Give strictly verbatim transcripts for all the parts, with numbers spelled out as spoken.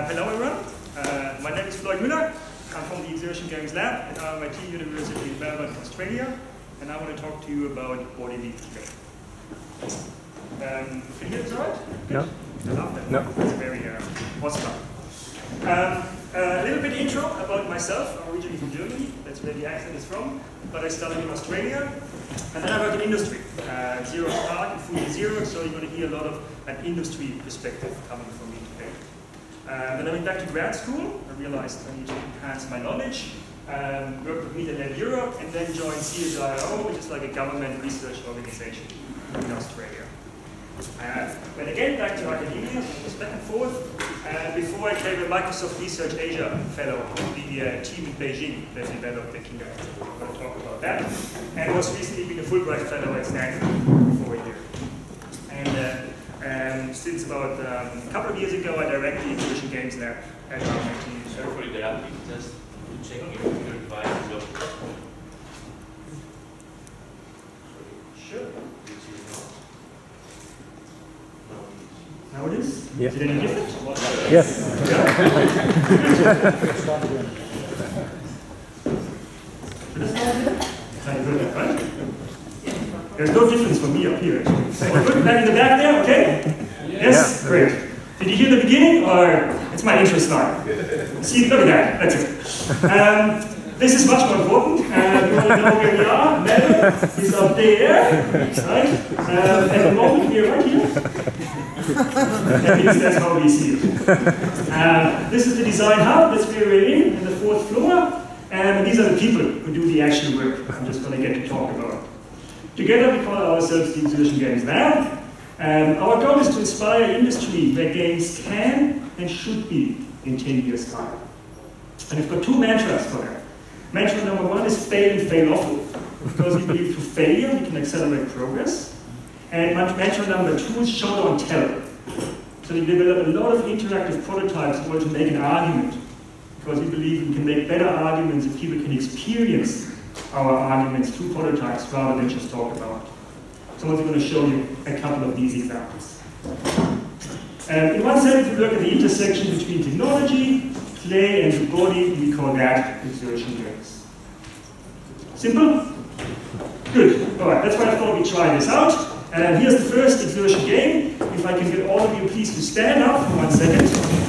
Uh, hello everyone, uh, my name is Floyd Müller. I'm from the Exertion Games Lab at R M I T University in Melbourne, Australia, and I want to talk to you about Body League today. Um, can you hear this all right? No. I love that. No. It's very uh, awesome. Um, uh, a little bit intro about myself. I'm originally from Germany, that's where the accent is from, but I studied in Australia, and then I work in industry. Uh, Zero Park and Food Zero, so you're going to hear a lot of an industry perspective coming from me today. Uh, then I went back to grad school. I realized I need to enhance my knowledge, um, worked with Meet and Lab Europe, and then joined C S I R O, which is like a government research organization in Australia. Uh, went again back to academia, was back and forth, uh, before I became a Microsoft Research Asia Fellow of the uh, team in Beijing that developed the Kindergarten. I'm going to talk about that. And was recently been a Fulbright Fellow at Stanford for a year. And uh, um, since about um, a couple of years ago, I directed the Exertion Games Lab at R M I T. Sorry for interrupting, just to check if your device is open. Sure. Now Now it is? Yeah. Is it any different? Yes. Kind of good, right? There's no difference for me up here. All good? Back in the back there, okay? Yes? Yeah. Great. Did you hear the beginning, or it's my intro slide? See, look at that, that's it. Um, this is much more important. Uh, you want to know where we are? Mel is up there, right? Uh, at the moment, we are right here. That means that's how we see it. Uh, this is the design hub, that's where we're in, in the fourth floor. And these are the people who do the actual work I'm just going to get to talk about. Together we call ourselves the Exertion Games Lab. Um, our goal is to inspire industry where games can and should be in ten years' time. And we've got two mantras for that. Mantra number one is fail and fail often, because we believe through failure we can accelerate progress. And mantra number two is show don't tell. So we develop a lot of interactive prototypes in order to make an argument, because we believe we can make better arguments if people can experience our arguments through prototypes rather than just talk about it. So I'm going to show you a couple of these examples. Um, in one sense, we look at the intersection between technology, play, and the body. We call that exertion games. Simple? Good. All right, that's why I thought we'd try this out. And here's the first exertion game. If I can get all of you please to stand up for one second.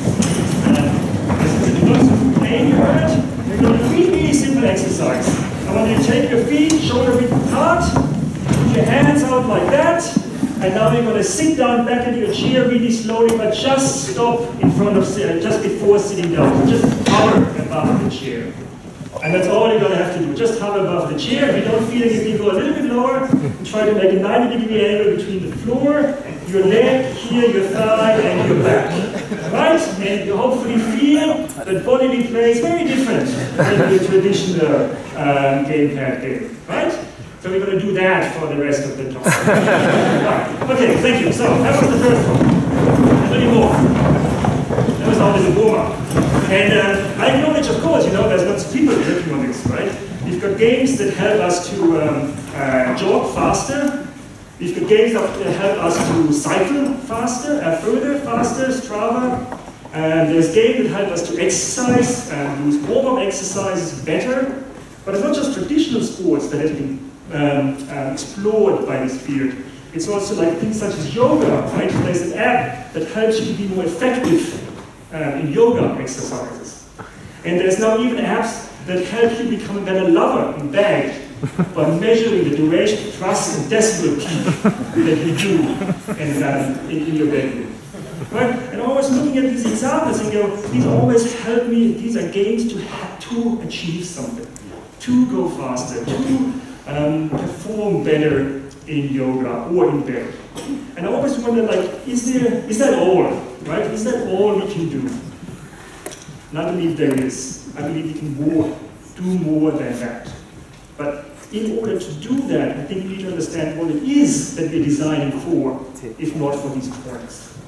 Uh, this is lots of playing you heard. We're going to do a really, really simple exercise. I want you to take your feet, shoulder width apart, put your hands out like that, and now you're going to sit down back into your chair really slowly, but just stop in front of, uh, just before sitting down. Just hover above the chair. And that's all you're going to have to do. Just hover above the chair. If you don't feel it, you can go a little bit lower and try to make a ninety degree angle between the floor, your leg, here, your thigh, and your back. Right? And you hopefully feel that bodily play is very different than the traditional um, gamepad game. Right? So we're going to do that for the rest of the talk. Right. Okay, thank you. So that was the first one. There's many more. That was always a warm-up. And uh, I acknowledge, of course, you know, there's lots of people working on this, right? We've got games that help us to um, uh, jog faster. We've got games that help us to cycle faster, uh, further, faster, Strava. And there's games that help us to exercise, and do warm-up exercises better. But it's not just traditional sports that has been um, uh, explored by this field. It's also like things such as yoga, right? There's an app that helps you to be more effective uh, in yoga exercises. And there's now even apps that help you become a better lover in bed by measuring the duration, thrust, and decibel peak that you do in, um, in, in your bedroom. Right? And always looking at these examples and go, these always help me, these are games to have to achieve something, to go faster, to um, perform better in yoga or in bed. And I always wonder, like, is there, is that all, right? Is that all we can do? And I believe there is. I believe we can more, do more than that. But in order to do that, I think we need to understand what it is that we're designing for, if not for these points.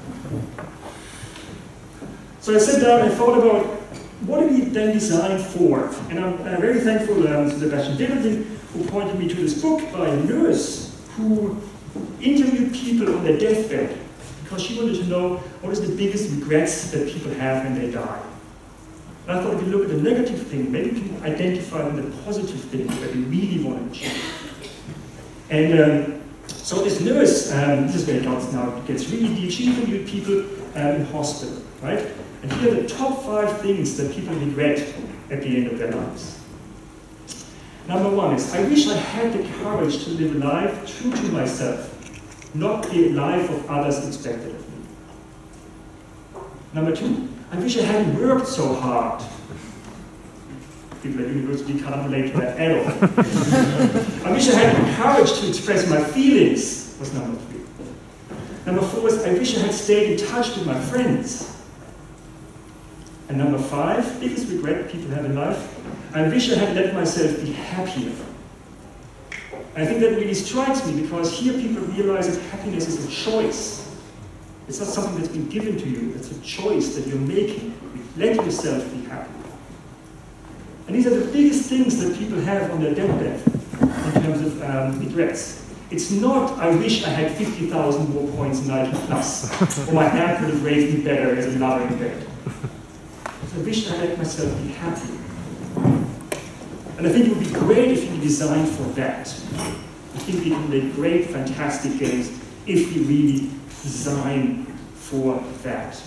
So I sat down and thought about what do we then design for? And I'm, I'm very thankful um, to Sebastian Diddleton, who pointed me to this book by a nurse who interviewed people on their deathbed because she wanted to know what is the biggest regrets that people have when they die. And I thought if you look at the negative thing, maybe you can identify the positive things that you really want to achieve. And um, so this nurse, um, this is where it gets now, it gets really deep. She interviewed people um, in hospital, right? And here are the top five things that people regret at the end of their lives. Number one is, I wish I had the courage to live a life true to myself, not the life of others expected of me. Number two, I wish I hadn't worked so hard. People at university can't relate to that at all. I wish I had the courage to express my feelings, was number three. Number four is, I wish I had stayed in touch with my friends. And number five, biggest regret people have in life, I wish I had let myself be happier. And I think that really strikes me because here people realize that happiness is a choice. It's not something that's been given to you, it's a choice that you're making. Let yourself be happy. And these are the biggest things that people have on their deathbed in terms of um, regrets. It's not, I wish I had fifty thousand more points in I Q plus, or my aunt would have raised me better as a lover in bed. So I wish I let myself be happy. And I think it would be great if you designed for that. I think we can make great, fantastic games if we really design for that.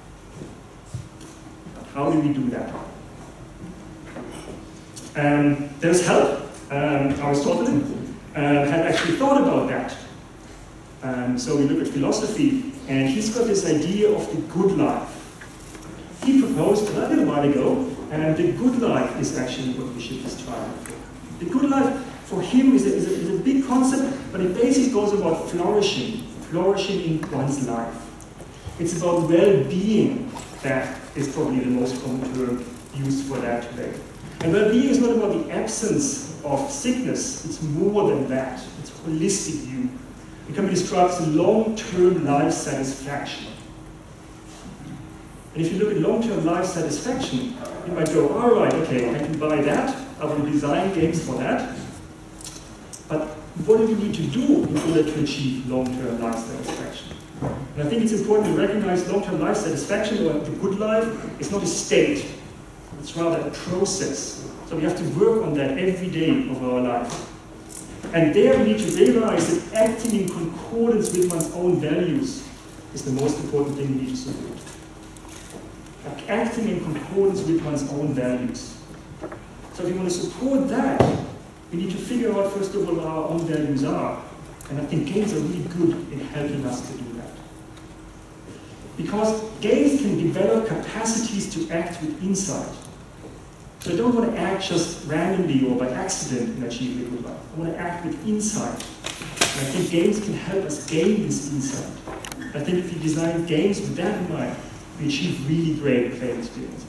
How do we do that? Um, there's help. Um, Aristotle uh, had actually thought about that. Um, so we look at philosophy, and he's got this idea of the good life. He proposed a little while ago, and the good life is actually what we should strive for. The good life for him is a, is, a, is a big concept, but it basically goes about flourishing, flourishing in one's life. It's about well-being that is probably the most common term used for that today. And well-being is not about the absence of sickness, it's more than that. It's a holistic view. It can be described as long-term life satisfaction. And if you look at long-term life satisfaction, you might go, all right, okay, I can buy that, I will design games for that, but what do we need to do in order to achieve long-term life satisfaction? And I think it's important to recognize long-term life satisfaction, or the good life, is not a state, it's rather a process. So we have to work on that every day of our life. And there we need to realize that acting in concordance with one's own values is the most important thing we need to support. Like acting in concordance with one's own values. So if you want to support that, we need to figure out first of all what our own values are. And I think games are really good in helping us to do that. Because games can develop capacities to act with insight. So I don't want to act just randomly or by accident in achieving a good life. I want to act with insight. And I think games can help us gain this insight. I think if you design games with that in mind, we achieve really great play experiences.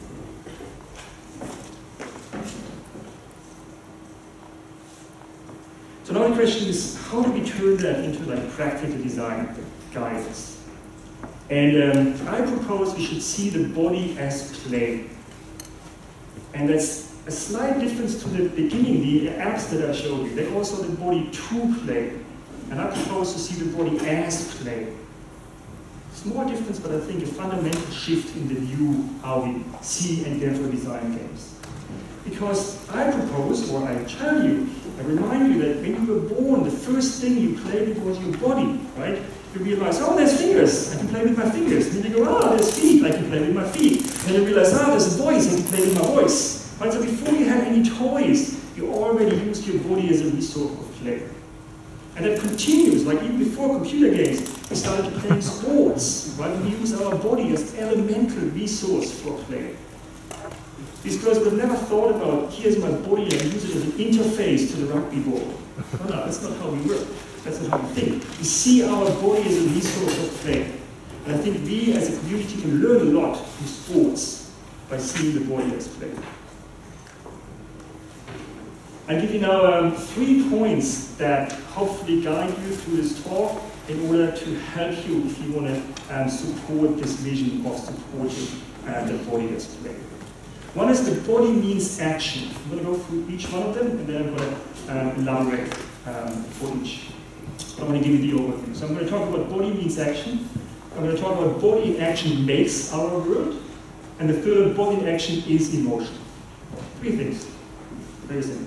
So now the question is, how do we turn that into like practical design guidance? And um, I propose we should see the body as play. And that's a slight difference to the beginning, the apps that I showed you. They also the body to play. And I propose to see the body as play. Small difference, but I think a fundamental shift in the view how we see and therefore design games. Because I propose, or I tell you, I remind you that when you were born, the first thing you played with was your body, right? You realize, oh, there's fingers, I can play with my fingers. And then you go, oh, there's feet, I can play with my feet. And then you realize, oh, there's a voice, I can play with my voice. Right? So before you had any toys, you already used your body as a resource of play. And that continues, like even before computer games, we started to play sports, right? We use our body as elemental resource for play. These girls would have never thought about, here's my body, and use it as an interface to the rugby ball. No, no, that's not how we work. That's not how we think. We see our body as a resource of play. And I think we as a community can learn a lot from sports by seeing the body as play. I'll give you now um, three points that hopefully guide you through this talk in order to help you if you want to um, support this vision of supporting uh, the body as play. One is the body means action. I'm going to go through each one of them, and then I'm going to um, elaborate um, for each. I want to give you the overview. So I'm going to talk about body means action. I'm going to talk about body in action makes our world. And the third, body in action is emotion. Three things. Very simple.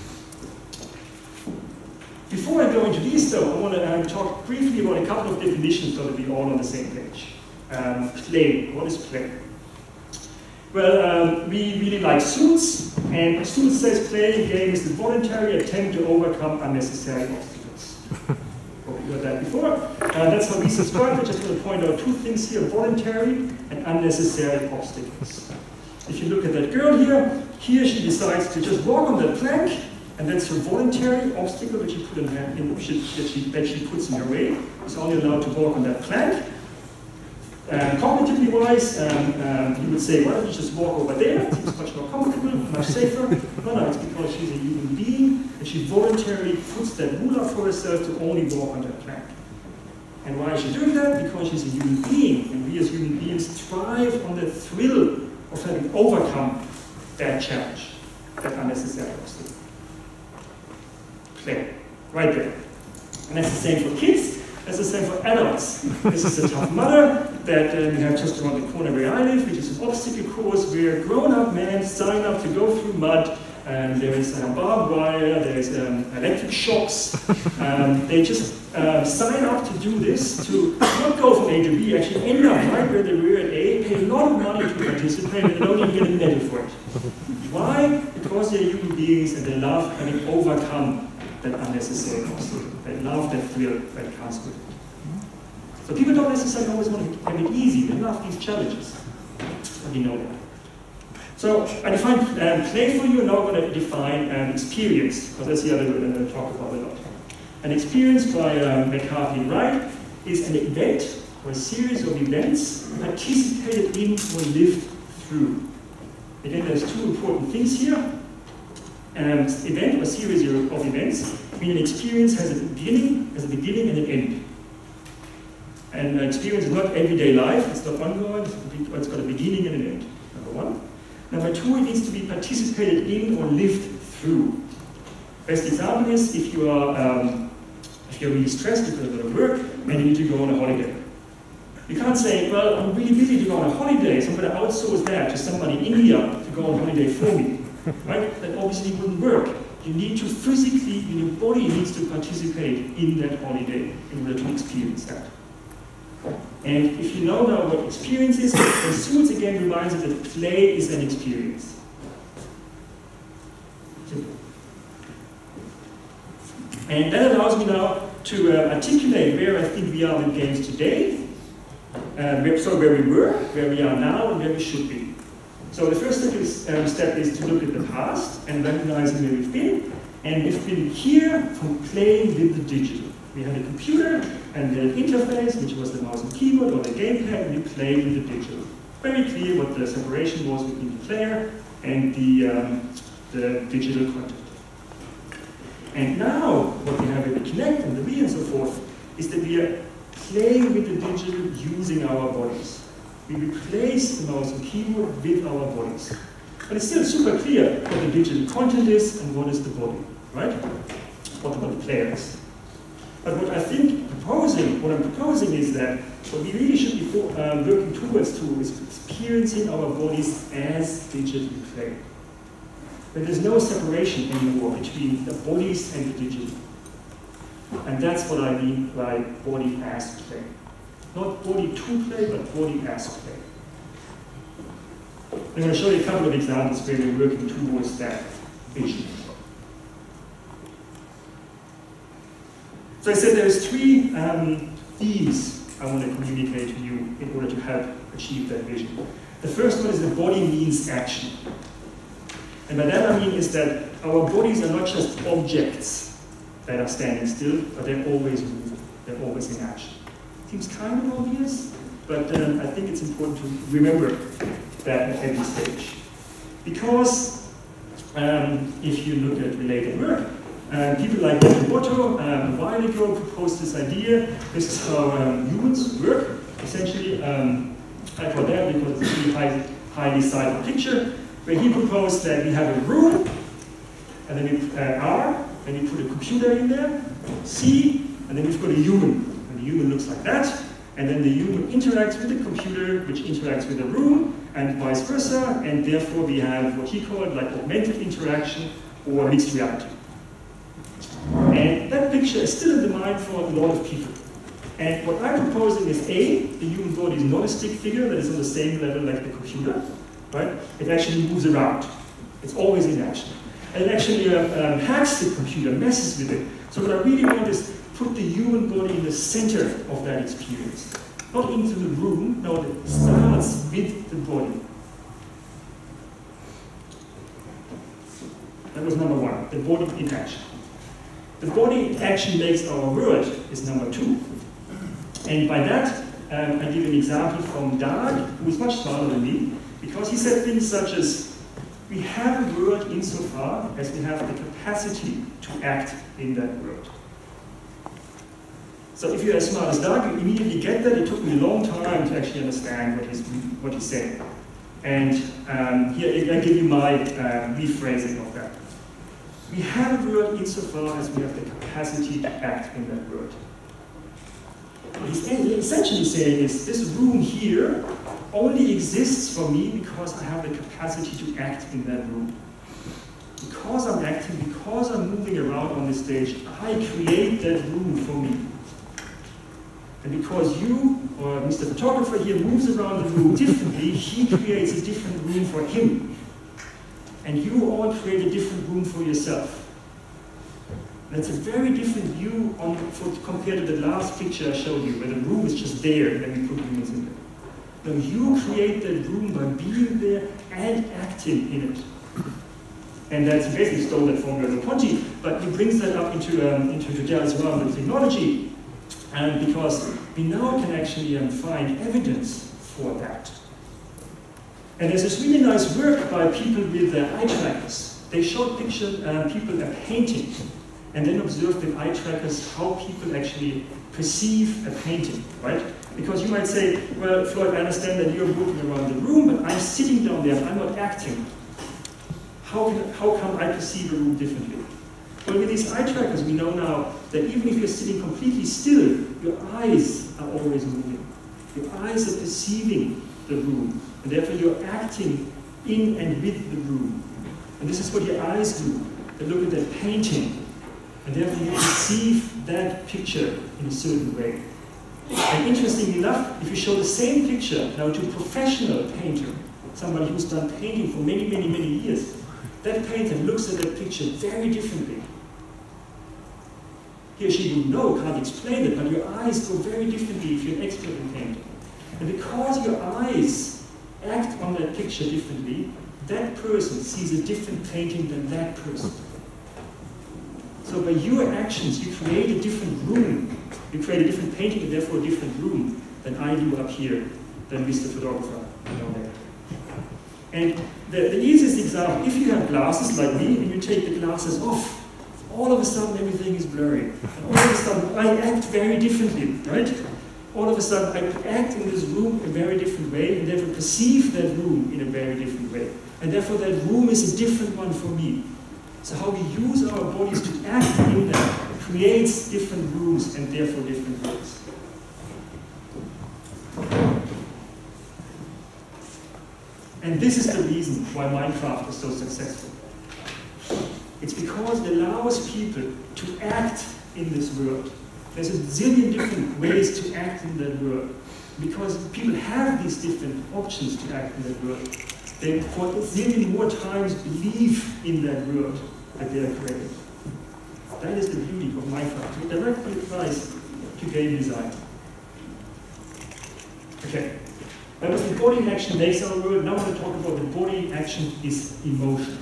Before I go into these, though, I want to uh, talk briefly about a couple of definitions so that we're all on the same page. Um, play. What is play? Well, um, we really like Suits, and Suits says playing a game is the voluntary attempt to overcome unnecessary obstacles. Hope you heard that before. Uh, that's how we subscribe. I just want to point out two things here, voluntary and unnecessary obstacles. If you look at that girl here, here she decides to just walk on that plank, and that's her voluntary obstacle that she, put in her, in, that, she, that she puts in her way. She's only allowed to walk on that plank. Um, cognitively wise, um, um, you would say, why don't you just walk over there? It seems much more comfortable, much safer. No, no, it's because she's a human being and she voluntarily puts that rule up for herself to only walk on that plank. And why is she doing that? Because she's a human being, and we as human beings thrive on the thrill of having overcome that challenge, that unnecessary obstacle. Play, right there. And that's the same for kids. That's the same for adults. This is a Tough Mudder that uh, we have just around the corner where I live, which is an obstacle course where grown-up men sign up to go through mud. And there is uh, barbed wire, there is um, electric shocks. Um, they just uh, sign up to do this, to not go from A to B, actually end up right where they were at A, pay a lot of money to participate, and they don't even get a medal for it. Why? Because they're human beings and they love having overcome that unnecessary obstacle. They love that thrill that comes with it. So people don't necessarily always want to have it easy. They love these challenges. And you know that. So I defined um, play for you, and now I'm going to define um, experience, because that's the other word I'm going to talk about a lot. An experience by um, McCarthy and Wright is an event or a series of events participated in or lived through. Again, there's two important things here. Um, event or series of events, meaning an experience has a beginning, has a beginning and an end. And an experience is not everyday life, it's not ongoing, it's got a beginning and an end, number one. Number two, it needs to be participated in or lived through. Best example is if you are um, if you're really stressed because of your work and you need to go on a holiday. You can't say, well, I'm really busy to go on a holiday, so I'm going to outsource that to somebody in India to go on holiday for me. Right? That obviously wouldn't work. You need to physically, your body needs to participate in that holiday in order to experience that. And if you know now what experience is, then Suits again reminds us that play is an experience. Simple. And that allows me now to uh, articulate where I think we are with games today, uh, where, so where we were, where we are now, and where we should be. So the first step is, um, step is to look at the past and recognizing where we've been. And we've been here from playing with the digital. We had a computer and the interface, which was the mouse and keyboard or the gamepad, and we played with the digital. Very clear what the separation was between the player and the, um, the digital content. And now, what we have with the Kinect and the Wii and so forth, is that we are playing with the digital using our bodies. We replace the mouse and keyboard with our bodies. But it's still super clear what the digital content is and what is the body, right? What about the player is. But what I think proposing, what I'm proposing is that what we really should be for, um, working towards to is experiencing our bodies as digitally played. But there's no separation anymore between the bodies and the digital. And that's what I mean by body as play. Not body to play, but body as play. I'm going to show you a couple of examples where we're working towards that vision. So I said there's three um, themes I want to communicate to you in order to help achieve that vision. The first one is that body means action. And by that I mean is that our bodies are not just objects that are standing still, but they're always moving, they're always in action. Seems kind of obvious, but um, I think it's important to remember that at every stage. Because um, if you look at related work, Uh, people like Matsumoto um, a while ago proposed this idea. This is how um, humans work. Essentially, um, I call that because it's a really high, highly sized picture, where he proposed that we have a room, and then we uh, R, and we put a computer in there, C, and then we've got a human. And the human looks like that, And then the human interacts with the computer, which interacts with the room, and vice versa, and therefore we have what he called like augmented interaction or mixed reality. And that picture is still in the mind for a lot of people. And what I'm proposing is A, the human body is not a stick figure that is on the same level like the computer, right? It actually moves around. It's always in action. And it actually uh, um, hacks the computer, messes with it. So what I really want is put the human body in the center of that experience. Not into the room, no, it starts with the body. That was number one, the body in action. The body in action makes our world is number two. And by that, um, I give an example from Dag, who is much smarter than me, because he said things such as, we have a world insofar as we have the capacity to act in that world. So if you're as smart as Dag, you immediately get that. It took me a long time to actually understand what he's, what he's saying. And um, here I give you my uh, rephrasing of that. We have a world insofar as we have the capacity to act in that world. What he's essentially saying is, this room here only exists for me because I have the capacity to act in that room. Because I'm acting, because I'm moving around on this stage, I create that room for me. And because you, or Mister Photographer here, moves around the room differently, he creates a different room for him. And you all create a different room for yourself. That's a very different view on, for, compared to the last picture I showed you, where the room is just there and then we put humans in there. Now you create that room by being there and acting in it. And that's basically stole that from Merleau-Ponty, but he brings that up into, um, into Jodell as well with technology, um, because we now can actually um, find evidence for that. And there's this really nice work by people with uh, eye trackers. They showed picture, uh, people are painting, and then observed with eye trackers how people actually perceive a painting, right? Because you might say, well, Floyd, I understand that you're moving around the room, but I'm sitting down there, I'm not acting. How, can, how come I perceive a room differently? Well, with these eye trackers, we know now that even if you're sitting completely still, your eyes are always moving. Your eyes are perceiving the room, and therefore you're acting in and with the room. And this is what your eyes do. They look at that painting, and therefore you perceive that picture in a certain way. And interestingly enough, if you show the same picture now to a professional painter, somebody who's done painting for many, many, many years, that painter looks at that picture very differently. He or she would know, can't explain it, but your eyes go very differently if you're an expert in painting. And because your eyes act on that picture differently, that person sees a different painting than that person. So by your actions, you create a different room. You create a different painting and therefore a different room than I do up here, than Mister Photographer down there. And the, the easiest example, if you have glasses like me and you take the glasses off, all of a sudden everything is blurry. And all of a sudden I act very differently, right? All of a sudden I act in this room in a very different way and therefore perceive that room in a very different way. And therefore that room is a different one for me. So how we use our bodies to act in that creates different rooms and therefore different ways. And this is the reason why Minecraft is so successful. It's because it allows people to act in this world. There's a zillion different ways to act in that world. Because people have these different options to act in that world. They, for a zillion more times, believe in that world that they are creating. That is the beauty of Minecraft. It directly applies to game design. Okay. That was the body in action makes our world. Now I want to talk about the body in action is emotion.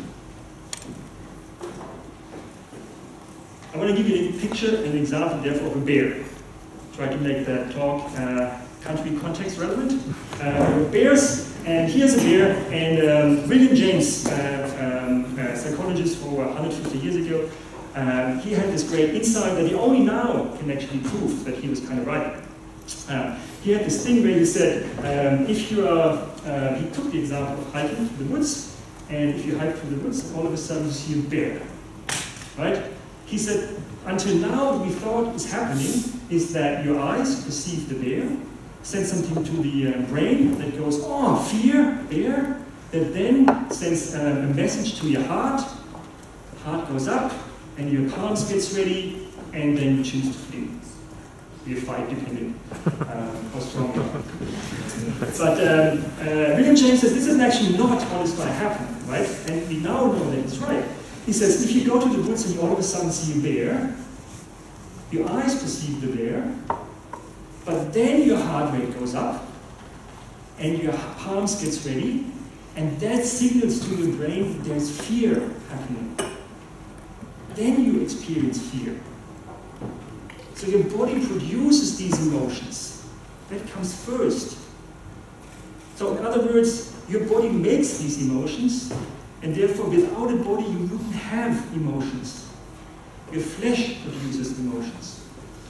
I want to give you a picture, an example, therefore, of a bear. Try to make that talk uh, country context relevant. Uh, bears, and here's a bear, and um, William James, uh, um, a psychologist for one hundred fifty years ago, um, he had this great insight that he only now can actually prove that he was kind of right. Uh, he had this thing where he said, um, if you are, uh, he took the example of hiking through the woods, and if you hike through the woods, all of a sudden you see a bear, right? He said, until now what we thought is happening is that your eyes perceive the bear, sends something to the uh, brain that goes, oh, fear, there, that then sends uh, a message to your heart. Heart goes up, and your palms gets ready, and then you choose to flee. You fight depending um, how strong you are. But um, uh, William James says this is actually not what is going to happen, right? And we now know that it's right. He says if you go to the woods and you all of a sudden see a bear, your eyes perceive the bear, but then your heart rate goes up, and your palms gets ready, and that signals to your brain that there's fear happening. Then you experience fear. So your body produces these emotions. That comes first. So in other words, your body makes these emotions, and therefore without a body you wouldn't have emotions. Your flesh produces emotions.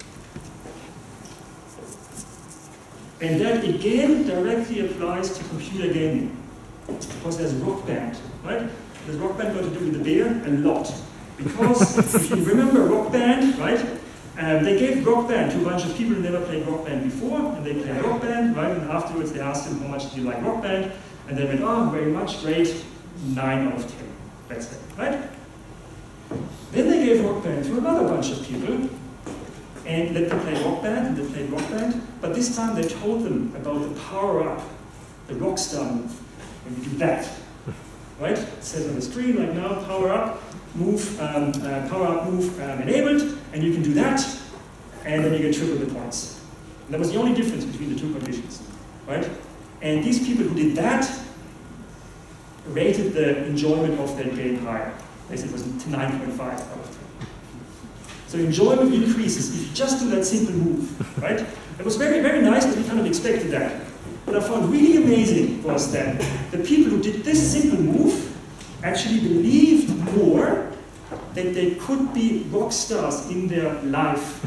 And that again directly applies to computer gaming. Because there's Rock Band, right? Does Rock Band got to do with the bear? A lot. Because if you remember Rock Band, right? Um, they gave Rock Band to a bunch of people who never played Rock Band before, and they played Rock Band, right? And afterwards they asked them, how much do you like Rock Band? And they went, oh, very much, great, nine out of ten. That's it, right? Then they gave Rock Band to another bunch of people, and let them play Rock Band, and they played Rock Band, but this time they told them about the power-up, the rock star move, when you do that, right? It says on the screen like now, power up, move, um, uh, power up, move um, enabled, and you can do that, and then you get triple the points. And that was the only difference between the two conditions, right? And these people who did that rated the enjoyment of their game higher. They said it was nine point five out of ten. So enjoyment increases if you just do that simple move, right? It was very, very nice, but we kind of expected that. What I found really amazing was that the people who did this simple move actually believed more that they could be rock stars in their life.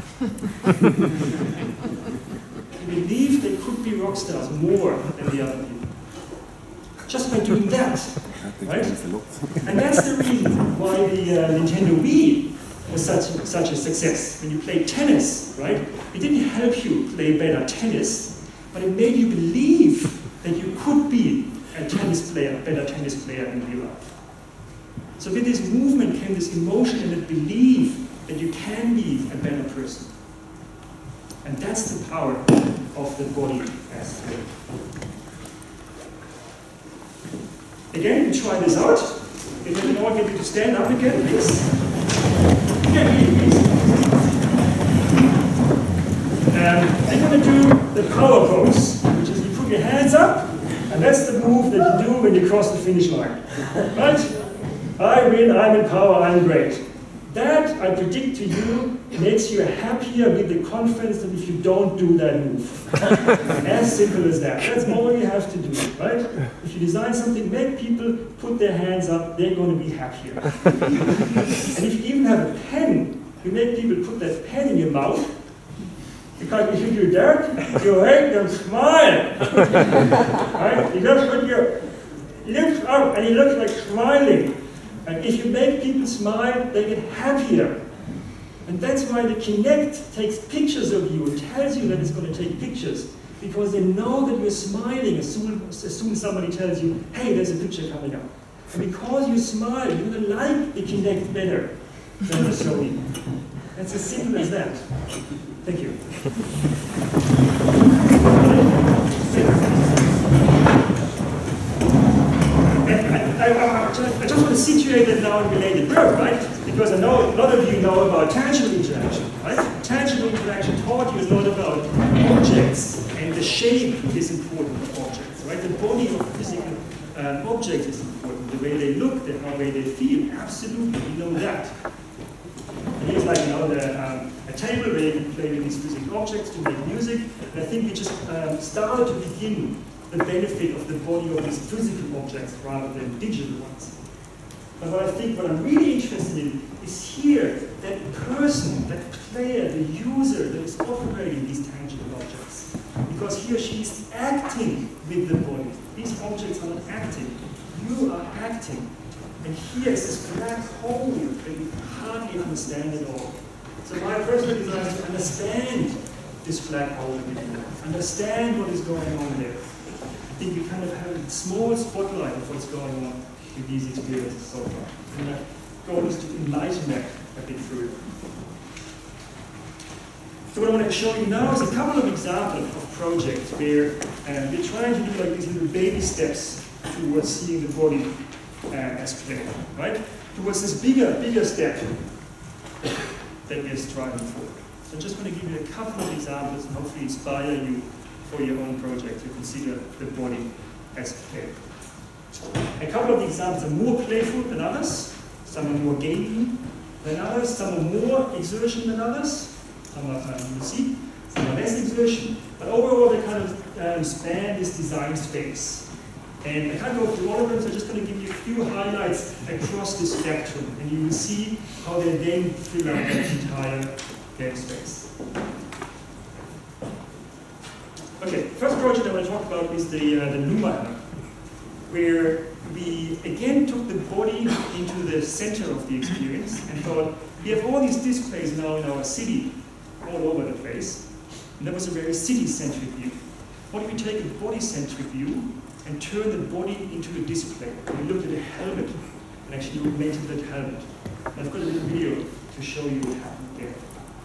They believed they could be rock stars more than the other people. Just by doing that, right? And that's the reason why the uh, Nintendo Wii was such, such a success. When you played tennis, right? It didn't help you play better tennis, but it made you believe that you could be a tennis player, a better tennis player in real life. So with this movement came this emotion and that belief that you can be a better person. And that's the power of the body as well. Again, we try this out. If I can all get you to stand up again, please. Yeah, please. Um, I'm going to do the power pose, which is you put your hands up, and that's the move that you do when you cross the finish line. Right? I win, I'm in power, I'm great. That, I predict to you, makes you happier with the confidence than if you don't do that move. As simple as that. That's all you have to do, right? If you design something, make people put their hands up, they're going to be happier. And if you even have a pen, you make people put that pen in your mouth, because if you do that, you make them smile. Right? You just put your lips up and you look like smiling. And if you make people smile, they get happier. And that's why the Kinect takes pictures of you and tells you that it's going to take pictures. Because they know that you're smiling as soon as soon as somebody tells you, hey, there's a picture coming up. And because you smile, you're going to like the Kinect better than the Sony. That's as simple as that. Thank you. I, I, I just want to situate that now in related verb, right? Because I know a lot of you know about tangible interaction, right? Tangible interaction taught you a lot about objects, and the shape is important of objects, right? The body of physical um, objects is important. The way they look, the way they feel, absolutely, we know that. And here's like, you know, the, um, a table where you can play with these physical objects to make music. And I think we just um, started to begin the benefit of the body of these physical objects rather than digital ones. But what I think, what I'm really interested in is here, that person, that player, the user that is operating these tangible objects. Because he or she is acting with the body. These objects are not acting. You are acting. And here is this black hole that we hardly understand at all. So my personal desire is to understand this flag over you. Understand what is going on there. I think you kind of have a small spotlight of what's going on with these experiences so far. And my goal is to enlighten that a bit further. So what I want to show you now is a couple of examples of projects where uh, we're trying to do like these little baby steps towards seeing the body uh, as play, right? Towards this bigger, bigger step that we're striving for. So I'm just going to give you a couple of examples and hopefully inspire you for your own project to consider the body as play. A couple of the examples are more playful than others. Some are more gamey than others. Some are more exertion than others. Some are, um, you see, some are less exertion. But overall, they kind of um, span this design space. And I can't go through all of them, so I'm just going to give you a few highlights across the spectrum. And you will see how they then fill out that entire game space. Okay, first project I want to talk about is the, uh, the Numa Hammer, where we again took the body into the center of the experience and thought, we have all these displays now in our city, all over the place, and that was a very city-centric view. What if we take a body-centric view and turn the body into a display? And we looked at a helmet and actually augmented that helmet. And I've got a little video to show you what happened there.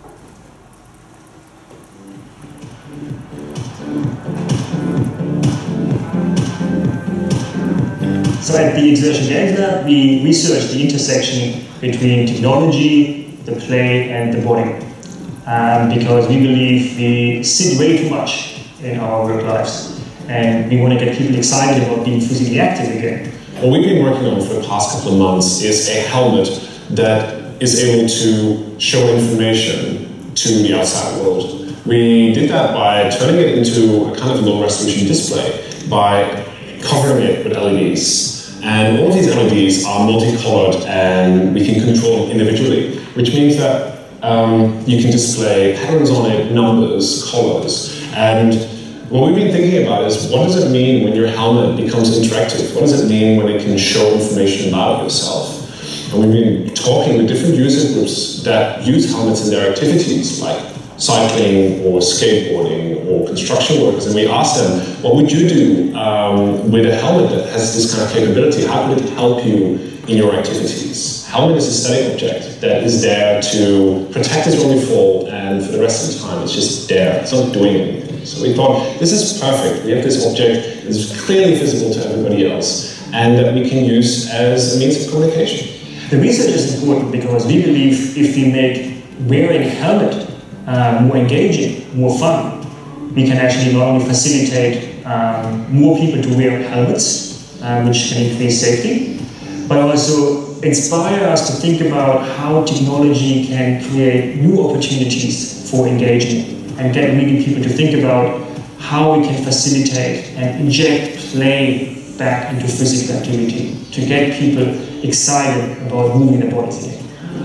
So at the Exertion Games Lab, we researched the intersection between technology, the play, and the body. Um, because we believe we sit way too much in our work lives, and we want to get people excited about being physically active again. What we've been working on for the past couple of months is a helmet that is able to show information to the outside world. We did that by turning it into a kind of low-resolution display, by covering it with L E Ds. And all of these L E Ds are multicolored and we can control them individually, which means that Um, you can display patterns on it, numbers, colors, and what we've been thinking about is what does it mean when your helmet becomes interactive? What does it mean when it can show information about yourself? And we've been talking with different user groups that use helmets in their activities, like cycling or skateboarding or construction workers, and we asked them, what would you do um, with a helmet that has this kind of capability? How could it help you in your activities? Helmet is a static object that is there to protect us when we fall, and for the rest of the time it's just there, it's not doing anything. So we thought, this is perfect. We have this object that is clearly visible to everybody else, and that we can use as a means of communication. The research is important because we believe if we make wearing a helmet uh, more engaging, more fun, we can actually not only facilitate um, more people to wear helmets, uh, which can increase safety, but also inspire us to think about how technology can create new opportunities for engagement and get really people to think about how we can facilitate and inject play back into physical activity to get people excited about moving their bodies again.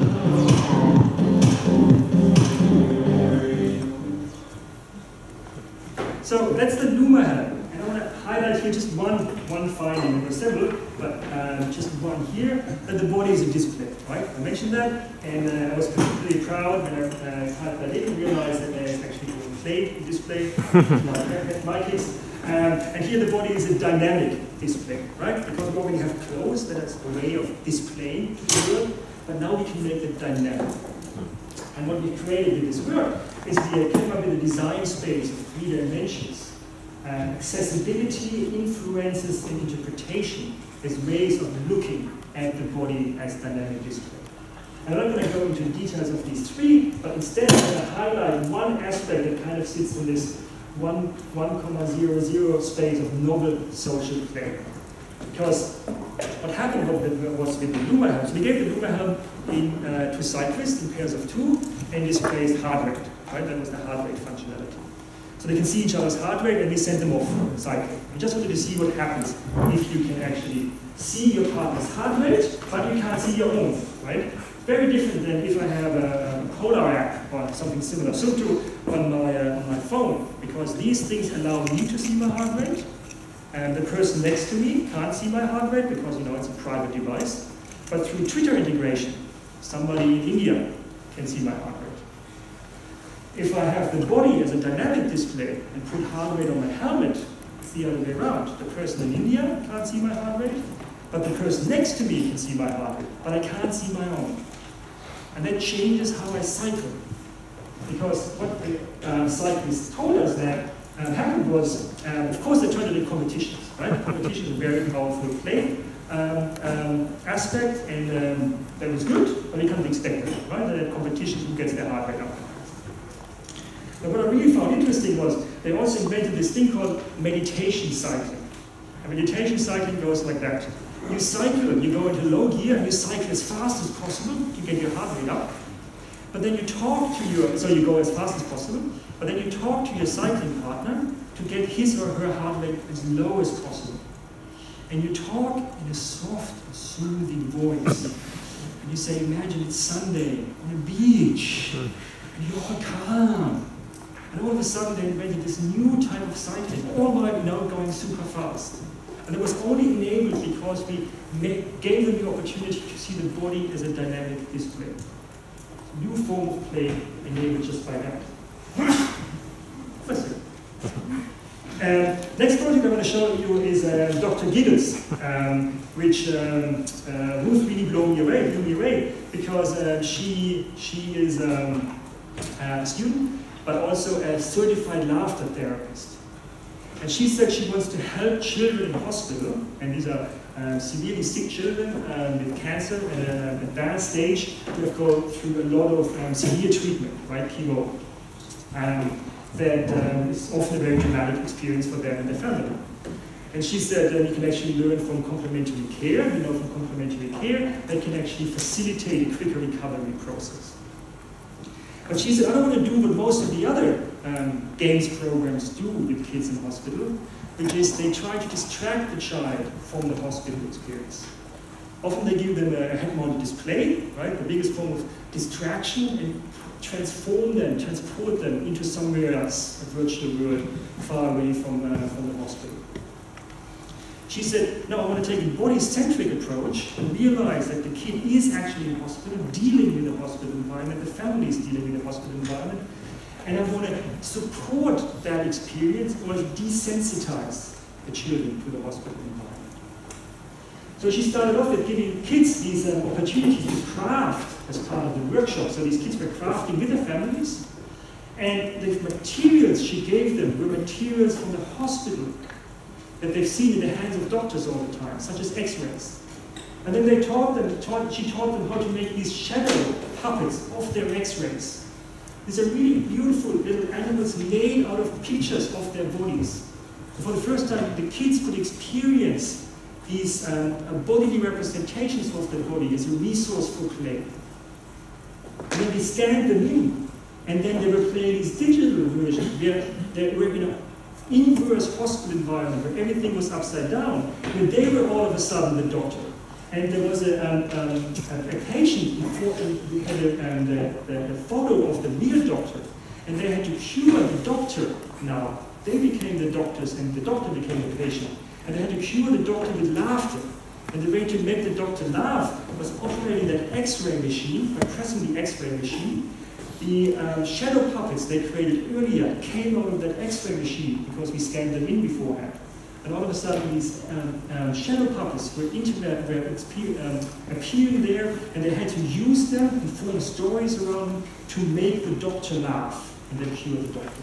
So that's the Numa Hammer. And I want to highlight here just one, one finding. There were several, but uh, just one here, that the body is a display, right? I mentioned that, and uh, I was particularly proud when I uh, typed that in and realized that there is actually a play display, like my kids. Um, and here the body is a dynamic display, right? Because we already have clothes, that's a way of displaying the world, but now we can make it dynamic. And what we created with this work is we came up with a design space of three dimensions. Uh, accessibility, influences, and interpretation as ways of looking at the body as dynamic display. I'm not going to go into details of these three, but instead I'm going to highlight one aspect that kind of sits in this one, one comma zero zero space of novel social play. Because what happened was with the Numa Helm, so we gave the Numa Helm in, uh, to cyclists in pairs of two and displayed heart rate, right? That was the heart rate functionality. So they can see each other's heart rate and we send them off cycling. We just wanted to see what happens if you can actually see your partner's heart rate, but you can't see your own, right? Very different than if I have a Polar app or something similar. So too on my, uh, on my phone, because these things allow me to see my heart rate, and the person next to me can't see my heart rate because, you know, it's a private device. But through Twitter integration, somebody in India can see my heart rate. if I have the body as a dynamic display and put heart rate on my helmet, it's the other way around. The person in India can't see my heart rate, but the person next to me can see my heart rate, but I can't see my own. And that changes how I cycle. Because what the uh, cyclists told us that uh, happened was, um, of course, they turned it into competitions, right? Competition is a very powerful play um, um, aspect, and um, that was good, but you can't expect it, right? That competition who gets their heart rate up. But what I really found interesting was they also invented this thing called meditation cycling. And meditation cycling goes like that. You cycle, you go into low gear, and you cycle as fast as possible to get your heart rate up. But then you talk to your, so you go as fast as possible, but then you talk to your cycling partner to get his or her heart rate as low as possible. And you talk in a soft, soothing voice. And you say, imagine it's Sunday on a beach, and you're all calm. And all of a sudden they invented this new type of cycling, all while you know going super fast. And it was only enabled because we made, gave them the opportunity to see the body as a dynamic display. New form of play enabled just by that. That's it. Um, next project I want to show you is uh, Doctor Giggles, um, which um, uh, Ruth really blew me away, blew me away because uh, she she is um, a student, but also a certified laughter therapist. And she said she wants to help children in hospital, and these are uh, severely sick children um, with cancer at an advanced stage who have gone through a lot of um, severe treatment, right, chemo. Um, that um, is often a very dramatic experience for them and their family. And she said that you can actually learn from complementary care, you know, from complementary care, that can actually facilitate a quicker recovery process. But she said, I don't want to do what most of the other um, games programs do with kids in hospital, which is they try to distract the child from the hospital experience. Often they give them a head-mounted display, right, the biggest form of distraction, and transform them, transport them into somewhere else, a virtual world, far away from, uh, from the hospital. She said, no, I want to take a body-centric approach and realize that the kid is actually in hospital, dealing with the hospital environment, the family is dealing with the hospital environment, and I want to support that experience or desensitize the children to the hospital environment. So she started off with giving kids these um, opportunities to craft as part of the workshop. So these kids were crafting with their families, and the materials she gave them were materials from the hospital that they've seen in the hands of doctors all the time, such as x-rays. And then they taught them, taught, she taught them how to make these shadow puppets of their x-rays. These are really beautiful little animals made out of pictures of their bodies. And for the first time, the kids could experience these um, bodily representations of the body as a resource for play. And then they scanned them in, and then they were playing these digital versions where they were in an inverse hospital environment where everything was upside down, where they were all of a sudden the doctor. And there was a, um, um, a, a patient before, we had a, um, the, the, the photo of the real doctor, and they had to cure the doctor now. They became the doctors, and the doctor became the patient. And they had to cure the doctor with laughter. And the way to make the doctor laugh was operating that x-ray machine, by pressing the x-ray machine. The um, shadow puppets they created earlier came out of that x-ray machine because we scanned them in beforehand. And all of a sudden these um, um, shadow puppets were, internet, were um, appearing there, and they had to use them and form stories around them to make the doctor laugh and then cure the doctor.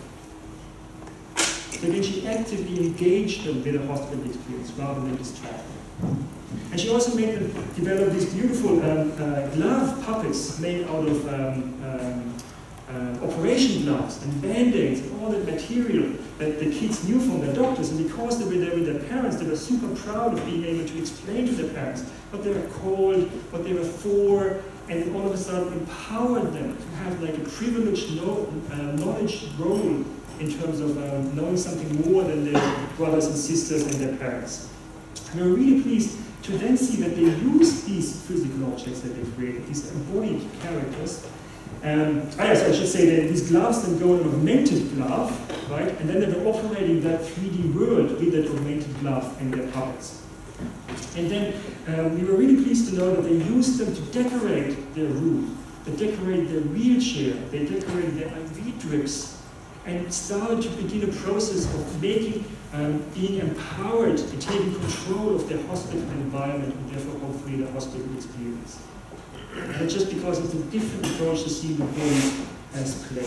So then she actively engaged them with a hospital experience rather than distract them. And she also made them develop these beautiful um, uh, glove puppets made out of um, um, uh, operation gloves and band-aids and all that material that the kids knew from their doctors. And because they were there with their parents, they were super proud of being able to explain to their parents what they were called, what they were for, and all of a sudden empowered them to have like a privileged know, uh, knowledge role in terms of um, knowing something more than their brothers and sisters and their parents. We were really pleased to then see that they used these physical objects that they created, these embodied characters. Um, I guess I should say that these gloves then go in an augmented glove, right? And then they were operating that three D world with that augmented glove and their puppets. And then um, we were really pleased to know that they used them to decorate their room. they decorated their wheelchair, they decorated their I V drips, and started to begin a process of making, um, being empowered and taking control of their hospital environment and therefore hopefully the hospital experience. And just because it's a different approach to see the body as play.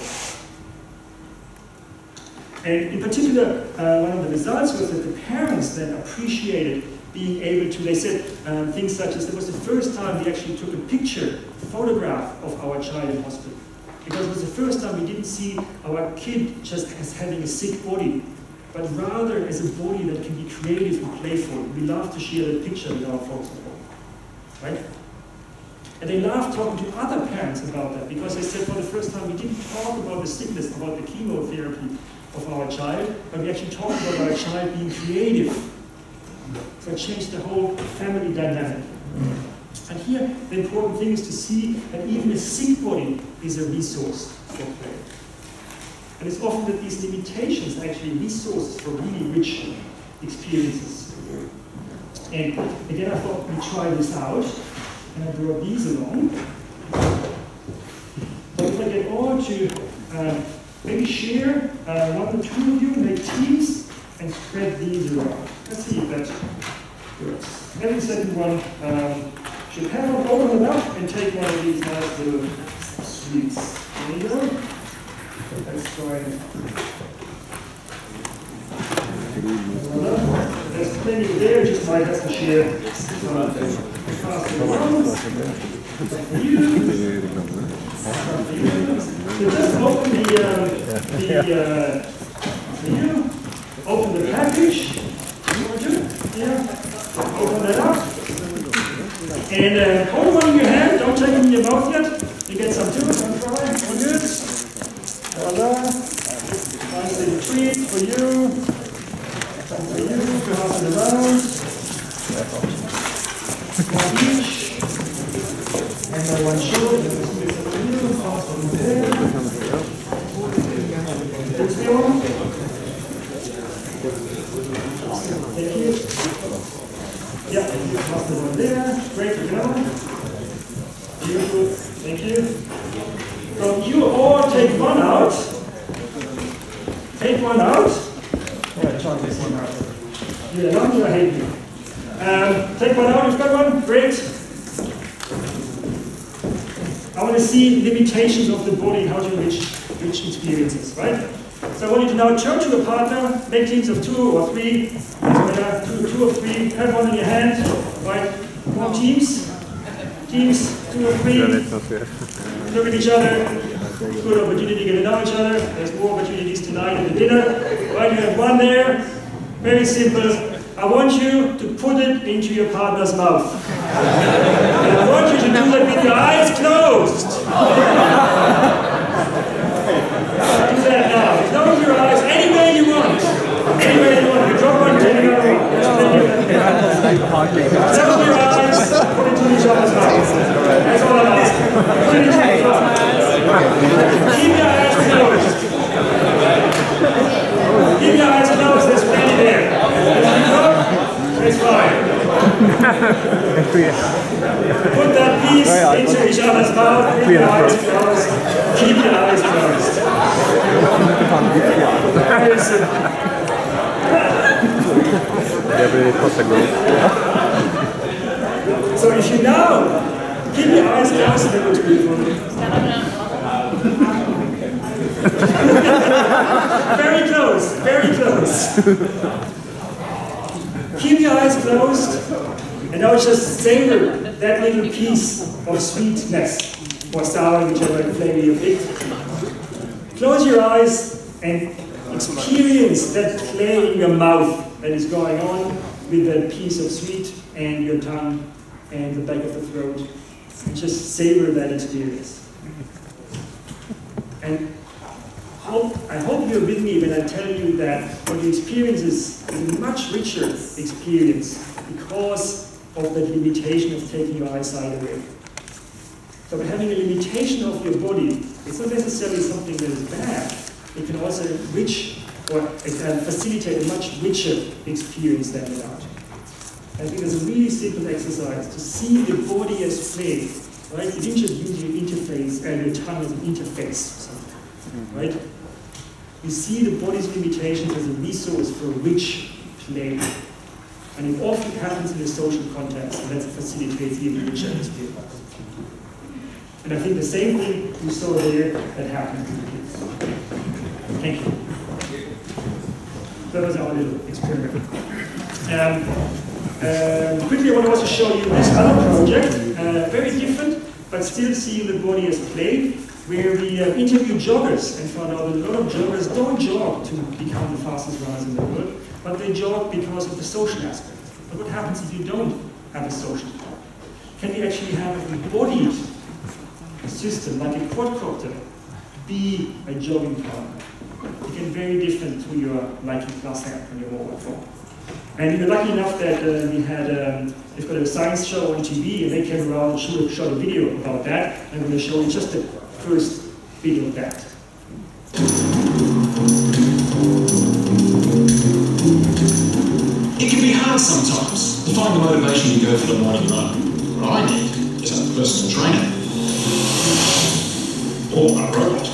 And in particular, uh, one of the results was that the parents then appreciated being able to, they said um, things such as, it was the first time we actually took a picture, a photograph of our child in hospital. Because it was the first time we didn't see our kid just as having a sick body, but rather as a body that can be creative and playful. We love to share that picture with our folks at home, right? And they loved talking to other parents about that, because they said for the first time we didn't talk about the sickness, about the chemotherapy of our child, but we actually talked about our child being creative. So it changed the whole family dynamic. And here, the important thing is to see that even a sick body is a resource for play. And it's often that these limitations are actually resources for really rich experiences. And again, I thought we'd try this out, and I brought these along. But if I get all to uh, maybe share, uh, one or two of you, make teams, and spread these around. Let's see if that works. Every second one um, should have one, open it up, and take one of these nice little sweets. There you go. Let's try it. There's plenty there, just might have to share some of them. Faster ones. For you. For you. So just open the, um, the uh, for you. Open the package. Yeah. Open that up. And uh, hold one in your hand. Don't take it in your mouth yet. You get some too. Don't try. All good. Voila. Nice little treat for you. Some for you. Pass it around. One each. And then one short. This for you. Pass it there. This one. Thank you. Yeah, pass the one there. Great to go. Beautiful. Thank you. So you all take one out. Take one out. Yeah, try this one out. You love me or hate me? Um, take one out. You've got one. Great. I want to see limitations of the body, how to reach, reach experiences, right? So I want you to now turn to a partner, make teams of two or three, two, two or three, have one in your hand, right? More teams, teams, two or three, look at each other, good opportunity to get to know each other, there's more opportunities tonight at the dinner, right? You have one there, very simple. I want you to put it into your partner's mouth. And I want you to do that with your eyes closed. Do that now. Close your eyes anywhere you want. Anywhere you want. You drop one, take another one. Close your eyes, put it to each other's mouth. That's all I'm asking. Put it into each other's mouth. Keep your eyes closed. Keep your eyes closed, there's plenty there. It's fine. Put that piece into each other's mouth, keep your eyes closed. Keep your eyes closed. Very simple. So if you now keep your eyes closed, that would be beautiful. Very close, very close. Keep your eyes closed, and now just savor that little piece of sweetness or sour, whichever flavor you pick. Close your eyes and experience that play in your mouth that is going on with that piece of sweet and your tongue and the back of the throat. And just savor that experience. And hope, I hope you're with me when I tell you that what you experience is a much richer experience because of that limitation of taking your eyesight away. So by having a limitation of your body, it's not necessarily something that is bad. It can also enrich or it can facilitate a much richer experience than without. I think it's a really simple exercise to see the body as play right? You didn't just use your interface and your tongue as an interface, right? You see the body's limitations as a resource for rich play. And it often happens in a social context, and that facilitates even richer experience. And I think the same thing you saw there that happened to the kids. Thank you. That was our little experiment. Um, um, quickly, I want to also show you this other project, uh, very different, but still seeing the body as play, where we uh, interviewed joggers and found out that a lot of joggers don't jog to become the fastest runners in the world, but they jog because of the social aspect. But what happens if you don't have a social part? Can we actually have an embodied system, like a quadcopter, be a jogging partner? It can be very different to your Nike Plus app on your mobile phone. And we were lucky enough that uh, we had, um, they've got a science show on T V, and they came around and showed, showed a video about that. I'm going to show you just the first video of that. It can be hard sometimes to find the motivation to go for the morning run. What I need is a personal trainer. Or a robot.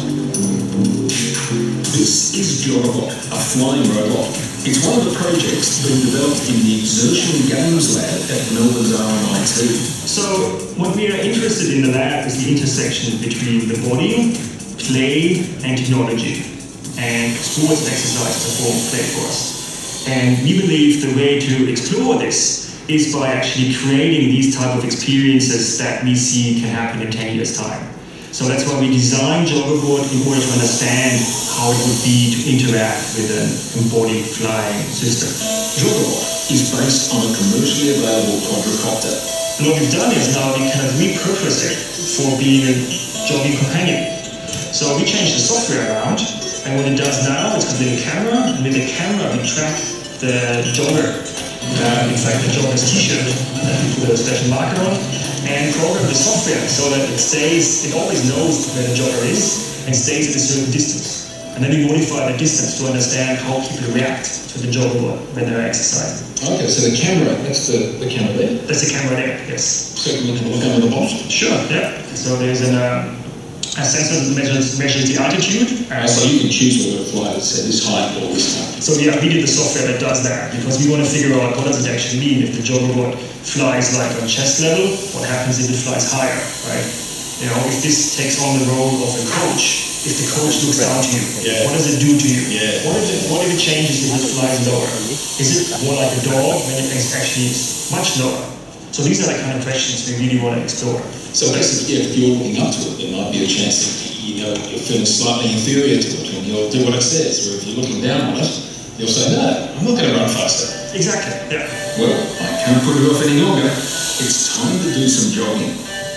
This is Joggabot, a flying robot. It's one of the projects being developed in the Exertion Games Lab at Melbourne's R M I T. So, what we are interested in the lab is the intersection between the body, play, and technology. And sports and exercise perform play for us. And we believe the way to explore this is by actually creating these type of experiences that we see can happen in ten years' time. So that's why we designed Joggabot in order to understand how it would be to interact with an embodied flying system. Joggabot is based on a commercially available quadricopter. And what we've done is now we kind of repurpose it for being a jogging companion. So we changed the software around, and what it does now is got a little camera, and with the camera we track the jogger. Uh, in fact, the jogger's t-shirt that we put a special marker on, and program the software so that it stays, it always knows where the jogger is and stays at a certain distance. And then we modify the distance to understand how people react to the jogger when they're exercising. Okay, so the camera, that's the, the camera there? That's the camera there, yes. So we can look under the bottom? Sure, yeah. So there's an, uh, a sensor that measures, measures the altitude. Uh, so you can choose whether it flies at this height or this height. So yeah, we did the software that does that because we want to figure out what does it actually mean if the Joggabot flies like on chest level, what happens if it flies higher, right? You know, if this takes on the role of a coach, if the coach looks down to you, yeah. What does it do to you? Yeah. What, if it, what if it changes if it flies lower? Is it more like a dog when it is actually much lower? So these are the kind of questions we really want to explore. So basically, yeah, if you're looking up to it, there might be a chance that you know you're feeling slightly inferior to it, and you'll do what it says. Where if you're looking down on it, you'll say, "No, I'm not going to run faster." Exactly. Yeah. Well, I can't put it off any longer. It's time to do some jogging.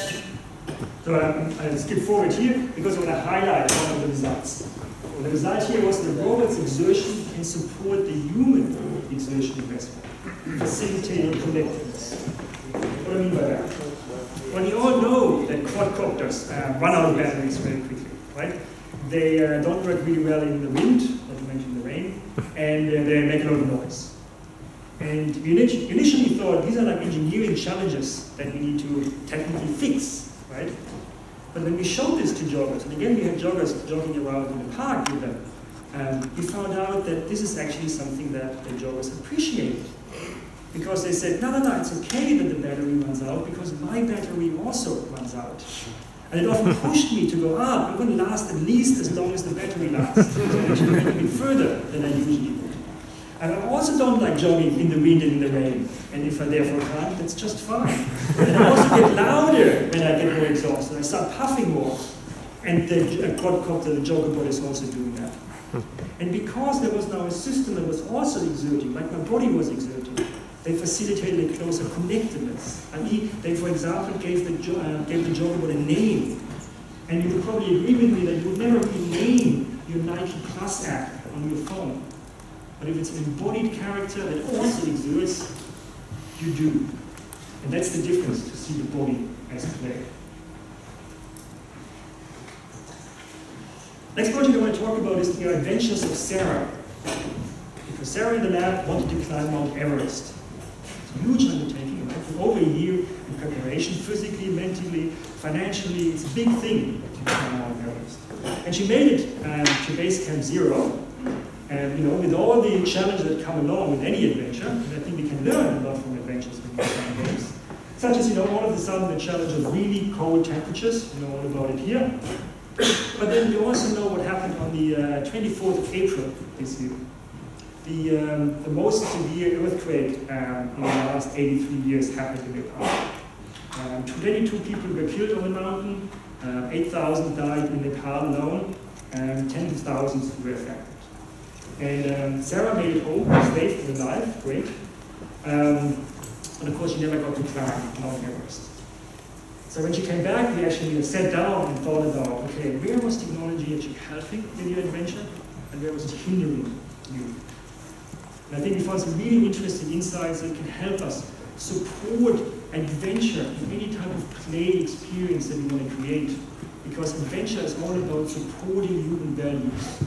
So um, I'll skip forward here because I want to highlight one of the results. Well, the result here was the robot's exertion can support the human exertion investment, facilitating connectedness. What do I mean by that? Well, you all know that quadcopters uh, run out of batteries very quickly, right? They uh, don't work really well in the wind, not to mention the rain, and uh, they make a lot of noise. And we initially thought these are like engineering challenges that we need to technically fix, right? But when we showed this to joggers, and again we had joggers jogging around in the park with them, um, we found out that this is actually something that the joggers appreciated. Because they said, no, no, no, it's okay that the battery runs out because my battery also runs out. And it often pushed me to go, ah, I'm going to last at least as long as the battery lasts. So I'm actually going a bit further than I usually would. And I also don't like jogging in the wind and in the rain. And if I therefore can't, that's just fine. And I also get louder when I get more exhausted. I start puffing more. And the quadcopter, the Joggabot, is also doing that. And because there was now a system that was also exerting, like my body was exerting, they facilitated a closer connectedness. I mean, they, for example, gave the, uh, gave the Joggabot a name. And you would probably agree with me that you would never rename your Nike Plus app on your phone. But if it's an embodied character that also exerts, you do. And that's the difference to see the body as play. Next project I want to talk about is the adventures of Sarah. Because Sarah in the lab wanted to climb Mount Everest. It's a huge undertaking, right? For over a year in preparation, physically, mentally, financially. It's a big thing to become Mount Everest. And she made it um, to base camp zero. And you know, with all the challenges that come along with any adventure, and I think we can learn a lot from adventures when we climb games, such as, you know, all of a sudden the challenge of really cold temperatures, you know all about it here. But then we also know what happened on the uh, twenty-fourth of April this year. The, um, the most severe earthquake um, in the last eighty-three years happened in Nepal. Um, twenty-two people were killed on the mountain, uh, eight thousand died in Nepal alone, and tens of thousands were affected. And um, Sarah made it home, saved and alive, great. Um, but of course she never got to climb Mount Everest. So when she came back, we actually sat down and thought about, okay, where was technology actually helping in your adventure, and where was it hindering you? And I think we found some really interesting insights that can help us support adventure in any type of play experience that we want to create. Because adventure is all about supporting human values.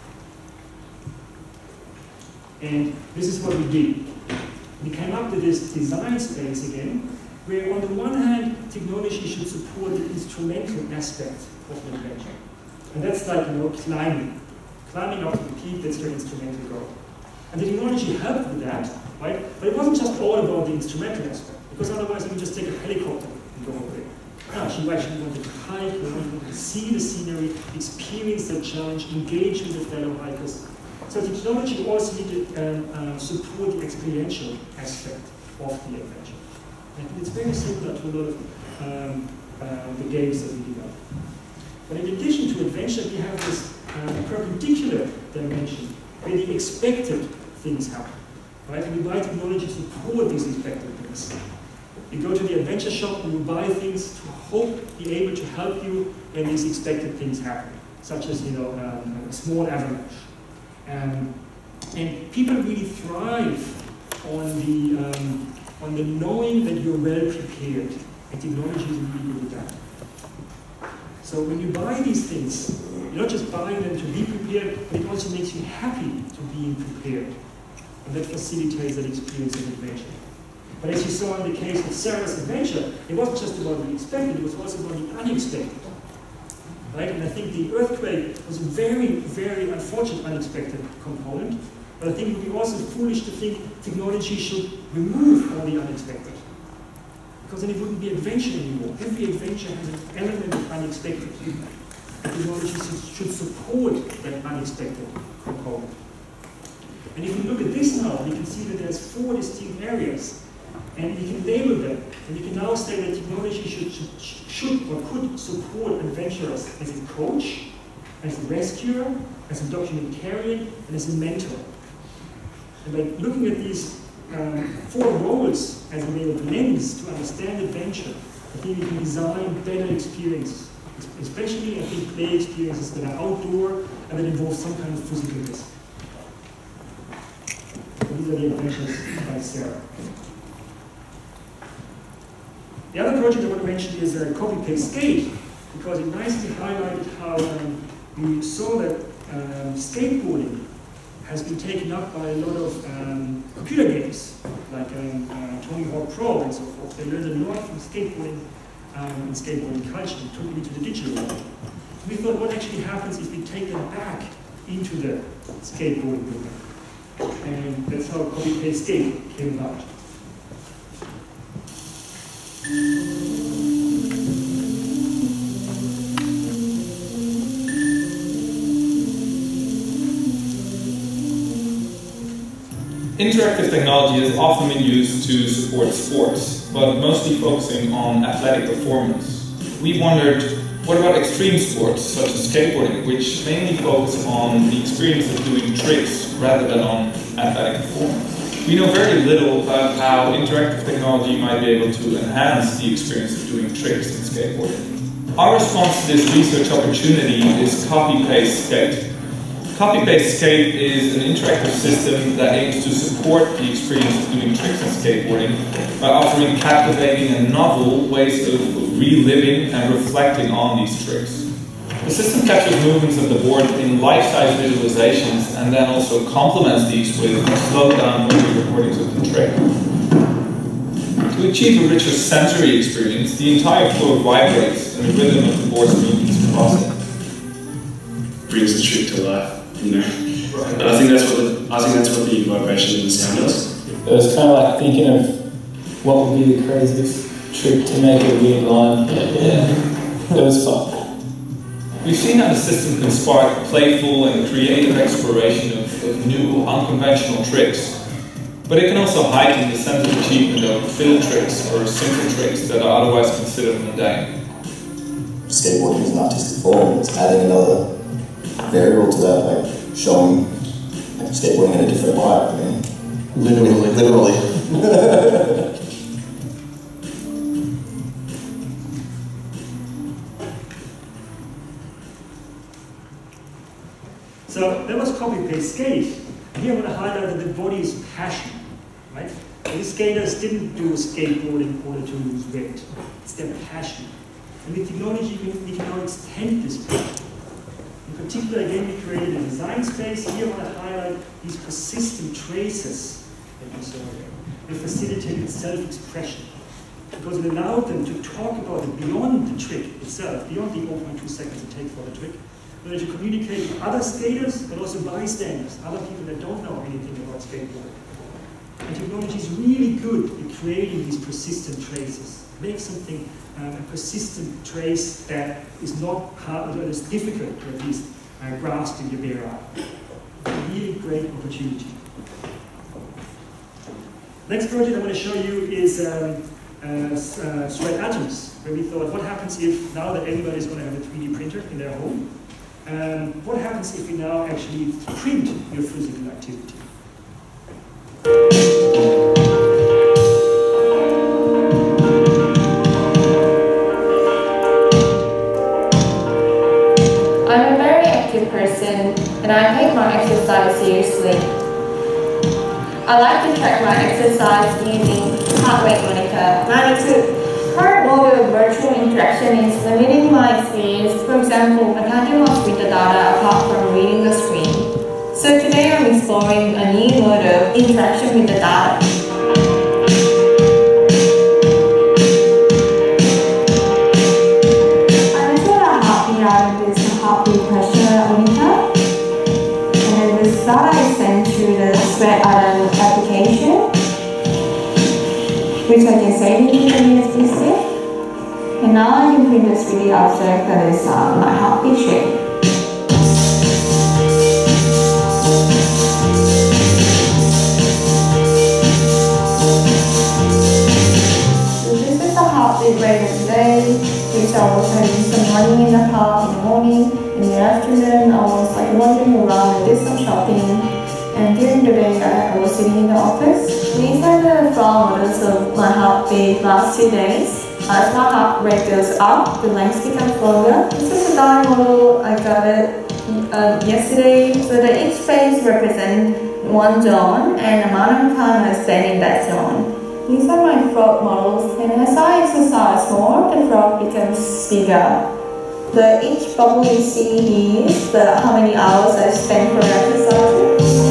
And this is what we did. We came up with this design space again, where on the one hand, technology should support the instrumental aspect of an adventure. And that's like, you know, climbing. Climbing up to the peak, that's your instrumental goal. And the technology helped with that, right? But it wasn't just all about the instrumental aspect, because otherwise you could just take a helicopter and go over there. No, she actually wanted to hike, she wanted to see the scenery, experience the challenge, engage with the fellow hikers. So the technology also needed to um, uh, support the experiential aspect of the adventure. And it's very similar to a lot of um, uh, the games that we develop. But in addition to adventure, we have this um, perpendicular dimension, where the expected things happen. Right? And we buy technology to support these expected things. You go to the adventure shop and you buy things to hope be able to help you when these expected things happen, such as, you know, um, a small avalanche. Um, and people really thrive on the um, on the knowing that you're well prepared, and technology is really good at that. So when you buy these things, you're not just buying them to be prepared, but it also makes you happy to being prepared. And that facilitates that experience of adventure. But as you saw in the case of Sarah's adventure, it wasn't just about the expected, it was also about the unexpected. Right? And I think the earthquake was a very, very unfortunate unexpected component. But I think it would be also foolish to think technology should remove all the unexpected. Because then it wouldn't be adventure anymore. Every adventure has an element of unexpected. Technology should support that unexpected component. And if you look at this now, you can see that there's four distinct areas. And you can label them. And you can now say that technology should, should, should or could support adventurers as a coach, as a rescuer, as a documentarian, and as a mentor. And by looking at these um, four roles as a way of lens to understand adventure, I think we can design better experiences. Especially, I think, play experiences that are outdoor and that involve some kind of physical risk. And these are the adventures by Sarah. The other project I want to mention is uh, Copy-Paste Skate, because it nicely highlighted how um, we saw that um, skateboarding has been taken up by a lot of um, computer games, like um, uh, Tony Hawk Pro and so forth. They learned a lot from skateboarding um, and skateboarding culture and took it into the digital world. We thought, what actually happens if we take them back into the skateboarding movement? And that's how Copy-Paste Skate came about. Interactive technology has often been used to support sports, but mostly focusing on athletic performance. We wondered, what about extreme sports, such as skateboarding, which mainly focus on the experience of doing tricks rather than on athletic performance? We know very little about how interactive technology might be able to enhance the experience of doing tricks in skateboarding. Our response to this research opportunity is Copy-Paste Skate. Copy-Paste Skate is an interactive system that aims to support the experience of doing tricks in skateboarding by offering captivating and novel ways of reliving and reflecting on these tricks. The system captures movements of the board in life-size visualizations and then also complements these with slowed down movie recordings of the trick. To achieve a richer sensory experience, the entire floor vibrates and the rhythm of the board's movements across it. Brings the trick to life, you know. And I think that's what the, I think that's what the vibration and the sound does. It was kind of like thinking of what would be the craziest trick to make a weird line. Yeah. It was fun. We've seen how the system can spark playful and creative exploration of, of new, unconventional tricks, but it can also heighten the sense of achievement of field tricks or simple tricks that are otherwise considered mundane. Skateboarding is an artistic form. It's adding another variable to that, like showing like, skateboarding in a different light. I mean, literally, literally. So that was copy-paste skate. Here I want to highlight that the body is passion, right? These skaters didn't do skateboarding in order to lose weight. It's their passion. And with technology, we can now extend this passion. In particular, again, we created a design space. Here I want to highlight these persistent traces that you saw here. They facilitated self-expression because it allowed them to talk about it beyond the trick itself, beyond the zero point two seconds it takes for the trick, but to communicate with other skaters, but also bystanders, other people that don't know anything about skateboarding. And technology is really good at creating these persistent traces. Make something, um, a persistent trace that is not hard, that is difficult to at least uh, grasp in your bare eye. A really great opportunity. Next project I want to show you is um, uh, uh, Shred Atoms, where we thought, what happens if, now that everybody is going to have a three D printer in their home, um, what happens if we now actually print your physical activity? I'm a very active person and I take my exercise seriously. I like to track my exercise using heart rate monitor. ninety-two. Current mode of virtual interaction is limiting my experience. For example, I can't do much with the data apart from reading the screen. So today I'm exploring a new mode of interaction with the data. I measured a heartbeat out of this heartbeat pressure monitor. And this data is sent through the Shred Atom application, which I can save into the U S B stick. And now I can print this three D object that is uh, my heartbeat shape. So this is the heartbeat rate of the day. Which I was having some running in the park in the morning. In the afternoon, I was like wandering around and did some shopping. And during the day, I was sitting in the office. These are the flow models of my heartbeat last two days. As my heart rate goes up, the length becomes longer. This is a dye model. I got it uh, yesterday. So that each phase represents one zone and the amount of time I spend in that zone. These are my frog models, and as I exercise more, the frog becomes bigger. The each bubble you see here is the how many hours I spend for exercising.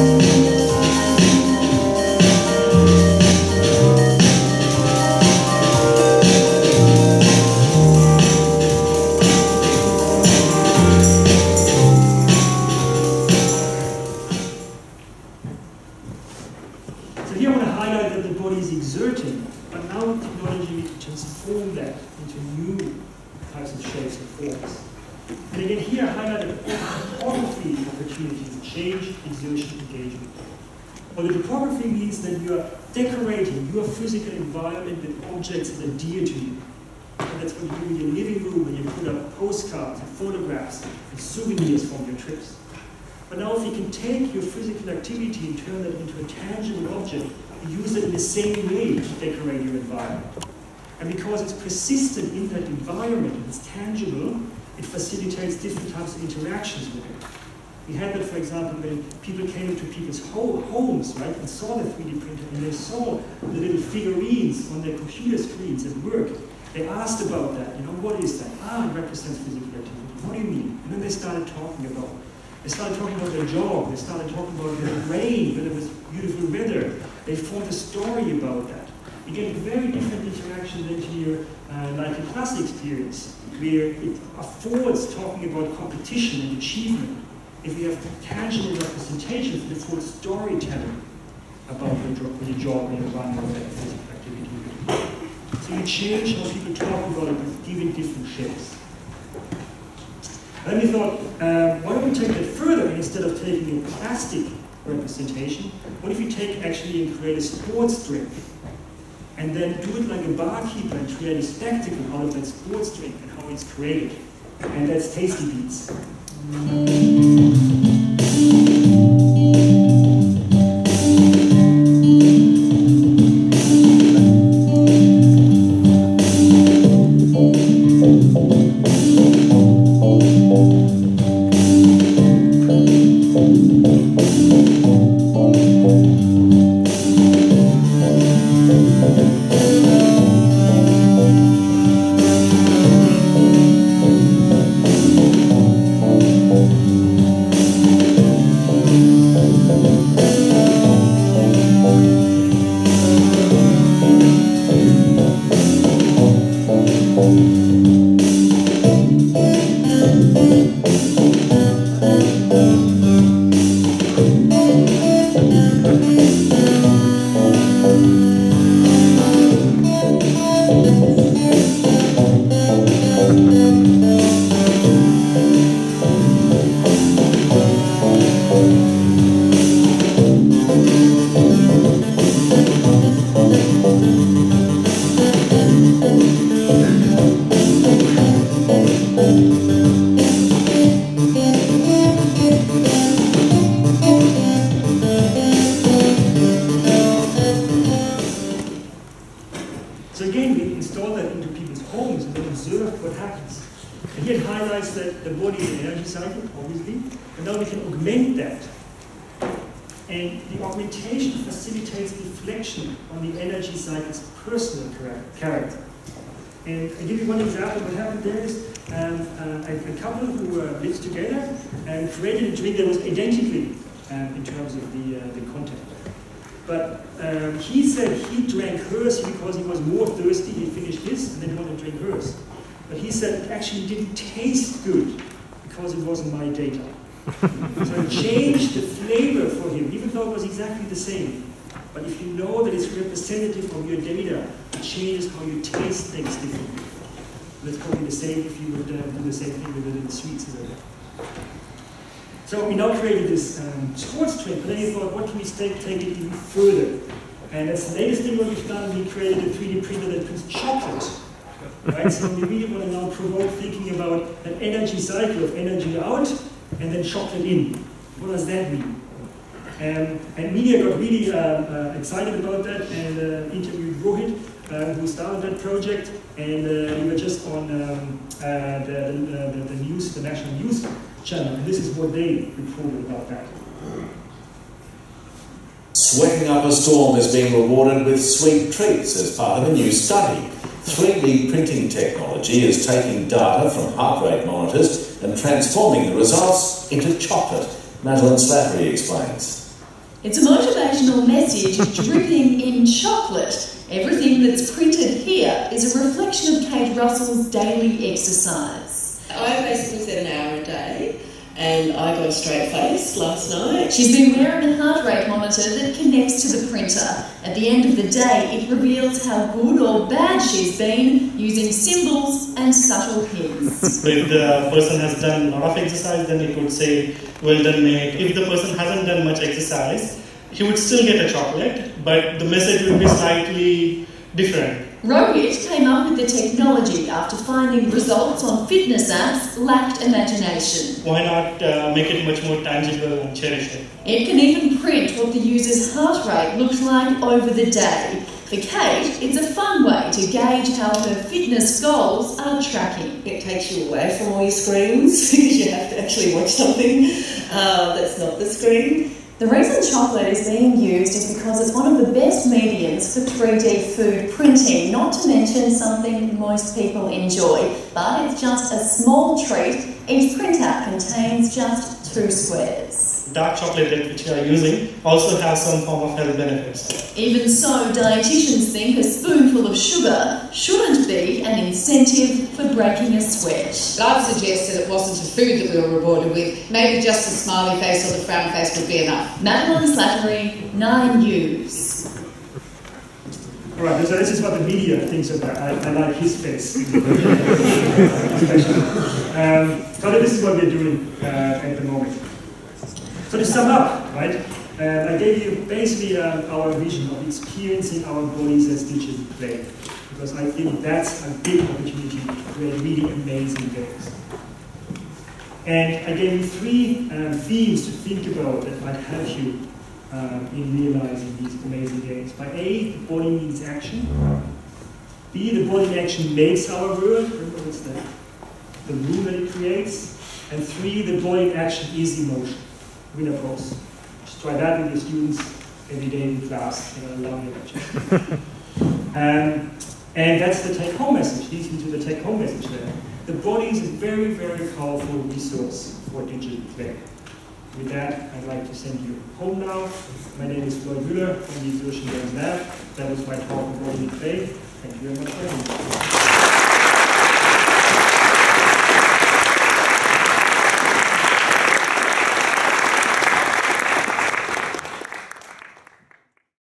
Exerting, but now technology can transform that into new types of shapes and forms. And again, here I highlighted all three opportunities: change, exertion, engagement. Well, the topography means that you are decorating your physical environment with objects that are dear to you. And that's what you do in your living room when you put up postcards and photographs and souvenirs from your trips. But now if you can take your physical activity and turn that into a tangible object, you use it in the same way to decorate your environment. And because it's persistent in that environment, it's tangible, it facilitates different types of interactions with it. We had that, for example, when people came to people's ho homes, right, and saw the three D printer, and they saw the little figurines on their computer screens at work. They asked about that, you know, what is that? Ah, it represents physical activity. What do you mean? And then they started talking about it. They started talking about their job, they started talking about their rain, when it was beautiful weather. They formed a story about that. you get a very different interaction than to your uh, like a class experience, where it affords talking about competition and achievement. If you have tangible representations, it's called storytelling about the job, the job and the run of that physical activity. So you change how people talk about it, but give it different shapes. Then we thought, um, why don't we take that further, and instead of taking a plastic representation, what if you take actually and create a sports drink, and then do it like a barkeeper and create a spectacle out of that sports drink and how it's created. And that's Tasty Beats. Character. And I'll give you one example. What happened there is um, uh, a, a couple who uh, lived together and created a drink that was identically um, in terms of the, uh, the content. But um, he said he drank hers because he was more thirsty. He finished his and then he wanted to drink hers. But he said it actually didn't taste good because it wasn't my data. So it changed the flavor for him, even though it was exactly the same. But if you know that it's representative of your data, it changes how you taste things differently. That's probably the same if you would uh, do the same thing with the little sweets. So we now created this um, sports drink, but then you thought, what can we take, take it even further? And that's the latest thing what we've done. We created a three D printer that prints chocolate. Right? So we really want to now provoke thinking about an energy cycle of energy out and then chocolate in. What does that mean? Um, and media got really uh, uh, excited about that and uh, interviewed Rohit, uh, who started that project, and uh, we were just on um, uh, the, the, the news, the national news channel, and this is what they reported about that. Sweating up a storm is being rewarded with sweet treats as part of a new study. three D printing technology is taking data from heart rate monitors and transforming the results into chocolate. Madeline Slattery explains. It's a motivational message dripping in chocolate. Everything that's printed here is a reflection of Kate Russell's daily exercise. I basically set an hour a day, and I got a straight face last night. She's been wearing a heart rate monitor that connects to the printer. At the end of the day, it reveals how good or bad she's been using symbols and subtle hints. If the person has done a lot of exercise, then it would say, well done mate. If the person hasn't done much exercise, he would still get a chocolate, but the message would be slightly different. Rohit came up with the technology after finding results on fitness apps lacked imagination. Why not uh, make it much more tangible and cherish it? It can even print what the user's heart rate looks like over the day. For Kate, it's a fun way to gauge how her fitness goals are tracking. It takes you away from all your screens because you have to actually watch something uh, that's not the screen. The reason chocolate is being used is because it's one of the best mediums for three D food printing, not to mention something most people enjoy. But it's just a small treat. Each printout contains just two squares. dark chocolate that which you are using also has some form of health benefits. Even so, dietitians think a spoonful of sugar shouldn't be an incentive for breaking a sweat. But I'd suggest that it wasn't the food that we were rewarded with. Maybe just the smiley face or the frown face would be enough. Madeline Slattery, Nine News. Alright, so this is what the media thinks of that. I, I like his face. um, so this is what we're doing uh, at the moment. So to sum up, right, uh, I gave you basically uh, our vision of experiencing our bodies as digital play. Because I think that's a big opportunity to create really amazing games. And I gave you three uh, themes to think about that might help you Um, in realizing these amazing games. By A, the body needs action. B, the body in action makes our world. Remember what's that? The room that it creates. And three, the body in action is emotion. Winner pose. Just try that with your students every day in class. They're going to love it actually. um, and that's the take-home message. Leads me to the take-home message there. The body is a very, very powerful resource for digital play. With that, I'd like to send you home now. My name is Floyd Müller from the Exertion Games Lab. That was my talk on body play. Thank you very much for having me.